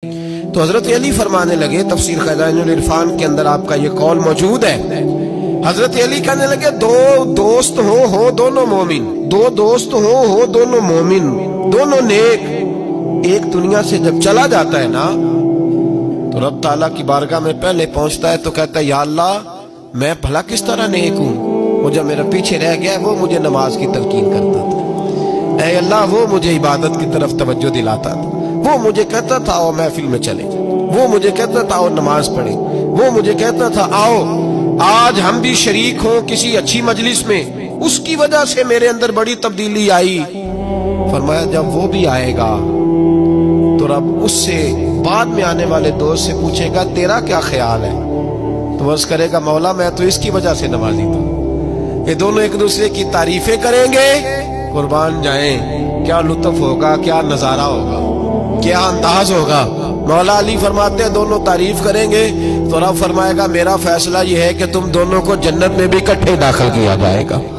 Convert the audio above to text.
تو حضرت علی فرمانے لگے، تفسیر خزائن العرفان کے اندر آپ کا یہ قول موجود ہے، حضرت علی کہنے لگے دو دوست ہو دونوں مومن، دو دوست ہو دونوں مومن، دونوں نیک، ایک دنیا سے جب چلا جاتا ہے نا تو رب تعالیٰ کی بارگاہ میں پہلے پہنچتا ہے تو کہتا ہے یا اللہ میں بھلا کس طرح نیک ہوں، وہ جو میرا پیچھے رہ گیا وہ مجھے نماز کی تلقین کرتا تھا، اے اللہ وہ مجھے عبادت کی طرف توجہ دلاتا تھا، وہ مجھے کہتا تھا آؤ محفل میں چلے، وہ مجھے کہتا تھا آؤ نماز پڑھیں، وہ مجھے کہتا تھا آؤ آج ہم بھی شریک ہوں کسی اچھی مجلس میں، اس کی وجہ سے میرے اندر بڑی تبدیلی آئی۔ فرمایا جب وہ بھی آئے گا تو رب اس سے بعد میں آنے والے دوست سے پوچھے گا تیرا کیا خیال ہے، تو وہ کرے گا مولا میں تو اس کی وجہ سے نمازی تھا۔ یہ دونوں ایک دوسرے کی تعریفیں کریں گے، قربان جائیں کیا لطف ہوگا، کیا نظارہ ہوگا، کیا انداز ہوگا۔ مولا علی فرماتے ہیں دونوں تعریف کریں گے تو رب فرمائے گا میرا فیصلہ یہ ہے کہ تم دونوں کو جنت میں بھی اکٹھے داخل کیا جائے گا۔